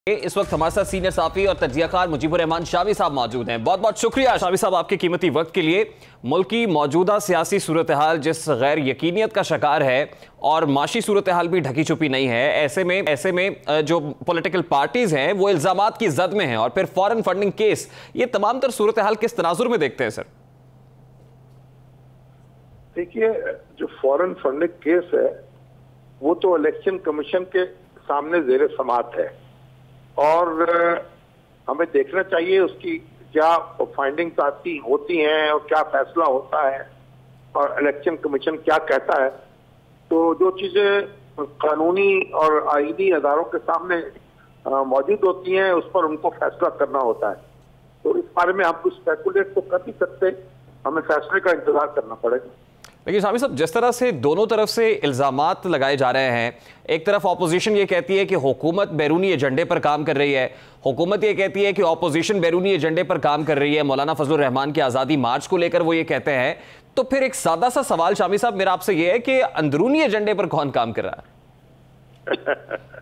इस वक्त हमारे साथ सीनियर साफी और तज्जियाकार मुजीब रहमान शामी साहब मौजूद हैं। बहुत बहुत शुक्रिया शामी साहब आपके कीमती वक्त के लिए। मुल्क की मौजूदा सियासी सूरत हाल जिस गैर यकीनियत का शिकार है और माशी सूरत हाल भी ढकी छुपी नहीं है, ऐसे में जो पॉलिटिकल पार्टीज हैं वो इल्जामात की जद में हैं और फिर फॉरेन फंडिंग केस, ये तमाम तर सूरत हाल किस तनाजुर में देखते हैं सर? देखिए, जो फॉरेन फंडिंग केस है वो तो इलेक्शन कमीशन के सामने जेर समात है और हमें देखना चाहिए उसकी क्या फाइंडिंग्स आती होती हैं और क्या फैसला होता है और इलेक्शन कमीशन क्या कहता है। तो जो चीजें कानूनी और आईनी अदारों के सामने मौजूद होती हैं उस पर उनको फैसला करना होता है। तो इस बारे में हम कुछ स्पेकुलेट तो कर नहीं सकते, हमें फैसले का इंतजार करना पड़ेगा। लेकिन शामी साहब, जिस तरह से दोनों तरफ से इल्जामात लगाए जा रहे हैं, एक तरफ ऑपोजिशन ये कहती है कि हुकूमत बैरूनी एजेंडे पर काम कर रही है, हुकूमत ये कहती है कि ऑपोजिशन बैरूनी एजेंडे पर काम कर रही है। मौलाना फजलुर रहमान की आज़ादी मार्च को लेकर वो ये कहते हैं। तो फिर एक सादा सा सवाल शामी साहब मेरा आपसे ये है कि अंदरूनी एजेंडे पर कौन काम कर रहा है?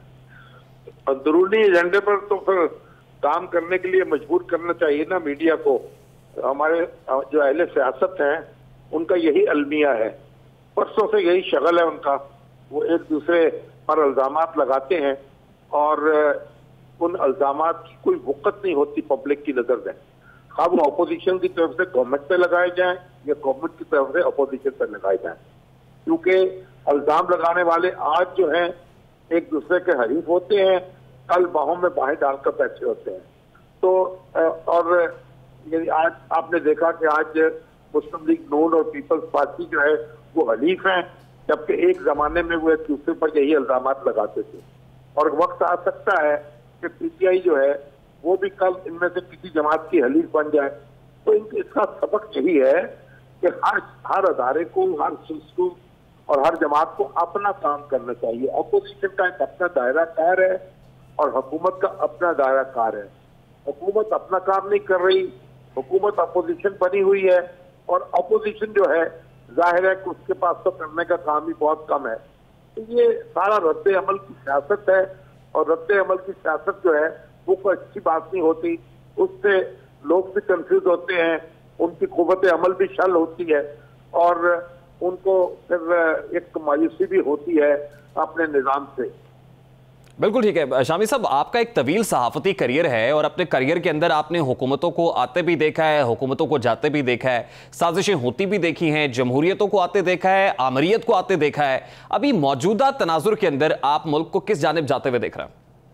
अंदरूनी एजेंडे पर तो फिर काम करने के लिए मजबूर करना चाहिए ना मीडिया को। हमारे जो अहले सियासत हैं उनका यही अलमिया है, परसों से यही शगल है उनका। वो एक दूसरे पर इल्जामात लगाते हैं और उन इल्जामात की कोई वक़्त नहीं होती पब्लिक की नजर में। अब वो अपोजिशन की तरफ से गवर्नमेंट पे लगाए जाएं या गवर्नमेंट की तरफ से अपोजिशन पर लगाए जाएं, क्योंकि इल्जाम लगाने वाले आज जो हैं एक दूसरे के हरीफ होते हैं, कल बाहों में बाहें डालकर बैठे होते हैं। तो और यदि आज आपने देखा कि आज मुस्लिम लीग नून और पीपल्स पार्टी जो है वो हलीफ हैं, जबकि एक जमाने में वो एक दूसरे पर यही इल्जामात लगाते थे। और वक्त आ सकता है कि पीटीआई जो है वो भी कल इनमें से किसी जमात की हलीफ बन जाए। तो इसका सबक यही है कि हर अदारे को, हर चीज को और हर जमात को अपना काम करना चाहिए। अपोजिशन का एक अपना दायरा कार है और हुकूमत का अपना दायरा कार है। हुकूमत अपना काम नहीं कर रही, हुकूमत अपोजिशन बनी हुई है और अपोजिशन जो है जाहिर है कि उसके पास तो करने का काम ही बहुत कम है। तो ये सारा रद्द अमल की सियासत है और रद्द अमल की सियासत जो है वो कोई अच्छी बात नहीं होती। उससे लोग भी कंफ्यूज होते हैं, उनकी कुव्वत अमल भी शल होती है और उनको फिर एक मायूसी भी होती है अपने निज़ाम से। बिल्कुल ठीक है शामी साहब, आपका एक तवील सहाफती करियर है और अपने करियर के अंदर आपने हुकूमतों को आते भी देखा है, हुकूमतों को जाते भी देखा है, साजिशें होती भी देखी हैं, जमहूरियतों को आते देखा है, आमरीत को आते देखा है। अभी मौजूदा तनाजुर के अंदर आप मुल्क को किस जानिब जाते हुए देख रहे हैं?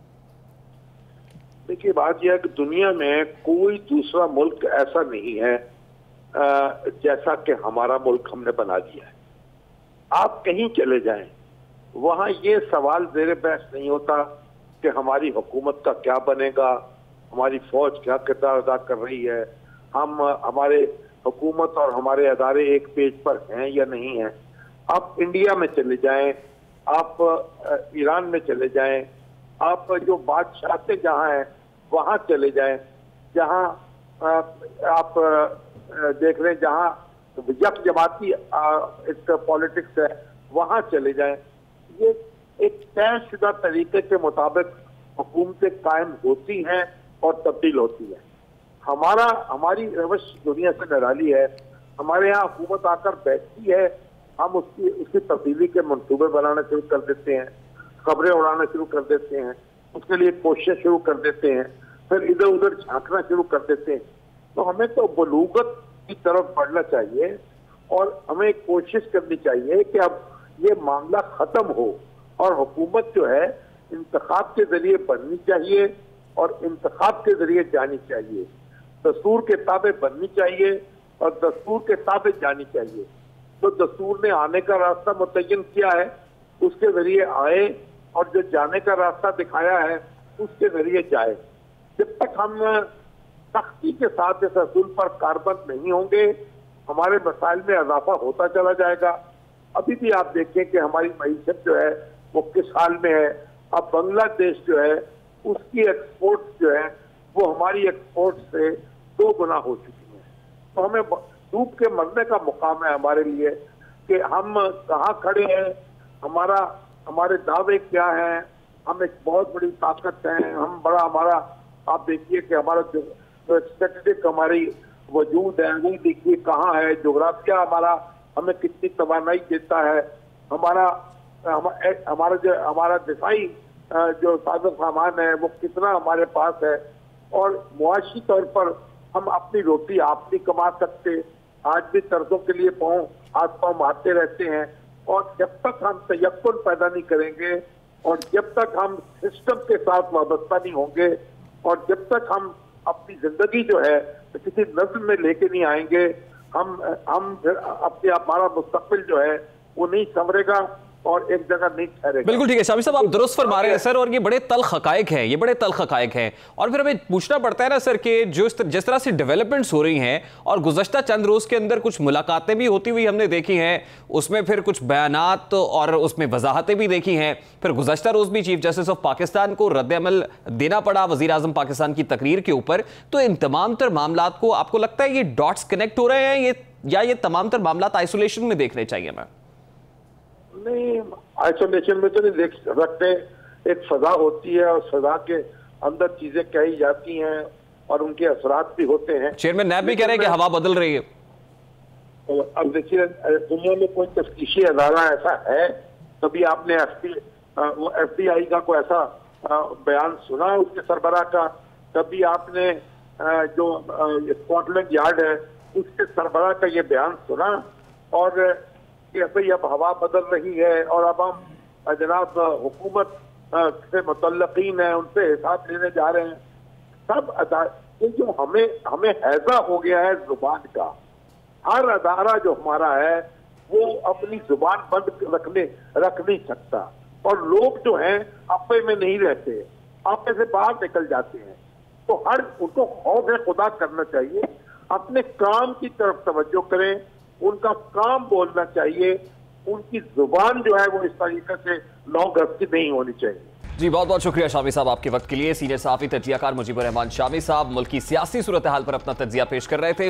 देखिए, बात यह है कि दुनिया में कोई दूसरा मुल्क ऐसा नहीं है जैसा कि हमारा मुल्क हमने बना दिया है। आप कहीं चले जाएं, वहां ये सवाल ज़ेर बहस नहीं होता कि हमारी हुकूमत का क्या बनेगा, हमारी फौज क्या किरदार अदा कर रही है, हमारे हुकूमत और हमारे अदारे एक पेज पर हैं या नहीं हैं। आप इंडिया में चले जाएं, आप ईरान में चले जाएं, आप जो बादशाहते जहाँ हैं वहाँ चले जाएं, जहाँ आप देख रहे हैं जहाँ यक जमाती एक पॉलिटिक्स है वहाँ चले जाएं। ये एक तयशुदा तरीके के मुताबिक हुकूमतें कायम होती हैं और तब्दील होती हैं। हमारी रवश दुनिया से निराली है। हमारे यहाँ हुकूमत आकर बैठती है, हम उसकी तब्दीली के मंसूबे बनाना शुरू कर देते हैं, खबरें उड़ाना शुरू कर देते हैं, उसके लिए कोशिश शुरू कर देते हैं, फिर इधर उधर झांकना शुरू कर देते हैं। तो हमें तो बलूगत की तरफ बढ़ना चाहिए और हमें कोशिश करनी चाहिए कि अब ये मामला खत्म हो और हुकूमत जो है इंतखाब के जरिए बननी चाहिए और इंतखाब के जरिए जानी चाहिए। दस्तूर के ताबे बननी चाहिए और दस्तूर के ताबे जानी चाहिए। तो दस्तूर ने आने का रास्ता मुतय्यन किया है, उसके जरिए आए और जो जाने का रास्ता दिखाया है उसके जरिए जाए। जब तक हम सख्ती के साथ इस असूल पर कारबंद नहीं होंगे, हमारे मसाइल में इजाफा होता चला जाएगा। अभी भी आप देखें कि हमारी मईशत जो है वो किस हाल में है। अब बांग्लादेश जो है उसकी एक्सपोर्ट जो है वो हमारी एक्सपोर्ट से 2 गुना हो चुकी है। तो हमें डूब के मरने का मुकाम है हमारे लिए कि हम कहाँ खड़े हैं, हमारे दावे क्या हैं हम एक बहुत बड़ी ताकत है, हम बड़ा हमारा, आप देखिए कि हमारा जो स्टैटिस्टिक हमारी वजूद है वो देखिए कहाँ है, जोग्राफिया हमारा हमें कितनी तवानाई देता है, हमारा दिफाई जो साजो सामान है वो कितना हमारे पास है, और मुआशी तौर पर हम अपनी रोटी आप नहीं कमा सकते, आज भी कर्जों के लिए हाथ पाँव मारते रहते हैं। और जब तक हम तयक्कुन पैदा नहीं करेंगे और जब तक हम सिस्टम के साथ वाबस्ता नहीं होंगे और जब तक हम अपनी जिंदगी जो है किसी नज्म में लेके नहीं आएंगे, हम फिर अपने हमारा मुस्तकबिल जो है वो नहीं संवरेगा और एक जगह नहीं ठहरेगा। बिल्कुल ठीक है शामी साहब, आप दुरुस्त फरमा रहे हैं सर, और ये बड़े तल्ख हकायक हैं, ये बड़े तल्ख हकायक हैं। और फिर हमें पूछना पड़ता है ना सर कि जिस तरह से डेवलपमेंट्स हो रही हैं और गुज़श्ता चंद रोज़ के अंदर कुछ मुलाकातें भी होती हुई हमने देखी हैं, उसमें फिर कुछ बयानात और उसमें वजाहतें भी देखी हैं, फिर गुज़श्ता रोज़ भी चीफ जस्टिस ऑफ पाकिस्तान को रद्द-ए-अमल देना पड़ा वज़ीर आज़म पाकिस्तान की तकरीर के ऊपर। तो इन तमाम तर मामलात को आपको लगता है ये डॉट्स कनेक्ट हो रहे हैं या ये तमाम तर मामलात आइसोलेशन में देखने चाहिए? मैं नहीं, आइसोलेशन में तो नहीं देख सकते। एक फजा होती है और फजा के अंदर चीजें कही जाती हैं और उनके असरात भी होते हैं। चेयरमैन नैब भी कह रहे हैं कि हवा बदल रही है। अब देखिए, दुनिया में कोई तफ्तीशी अदारा ऐसा है, कभी आपने FBI का कोई ऐसा बयान सुना उसके सरबराह का? कभी आपने जो स्कॉटलैंड यार्ड है उसके सरबराह का ये बयान सुना? और कि भाई अब हवा बदल रही है और अब हम जनाब हुकूमत से मुतल्लकीन है, उनसे हिसाब लेने जा रहे हैं। सब ये जो हमें हैजा हो गया है जुबान का, हर अदारा जो हमारा है वो अपनी जुबान बंद रख नहीं सकता, और लोग जो हैं आपे में नहीं रहते, आपे से बाहर निकल जाते हैं। तो उनको खौफ है खुदा करना चाहिए, अपने काम की तरफ तवज्जो करें, उनका काम बोलना चाहिए, उनकी जुबान जो है वो इस तरीके से नौ गज की नहीं होनी चाहिए। जी बहुत बहुत शुक्रिया शामी साहब आपके वक्त के लिए। सीनियर सहाफ़ी तजियाकार मुजीब रहमान शामी साहब मुल्क की सियासी सूरत हाल पर अपना तजिया पेश कर रहे थे।